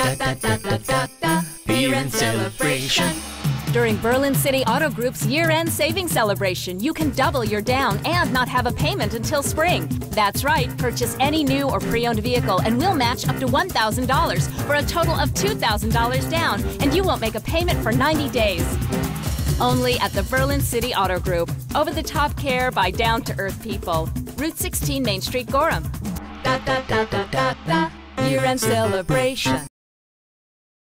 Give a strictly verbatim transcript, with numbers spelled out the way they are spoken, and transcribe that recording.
Da da da da da da. Year-end celebration. During Berlin City Auto Group's year-end savings celebration, you can double your down and not have a payment until spring. That's right, purchase any new or pre-owned vehicle and we'll match up to one thousand dollars for a total of two thousand dollars down, and you won't make a payment for ninety days. Only at the Berlin City Auto Group. Over-the-top care by down-to-earth people. Route sixteen Main Street, Gorham. Da da da da da da. Year-end celebration.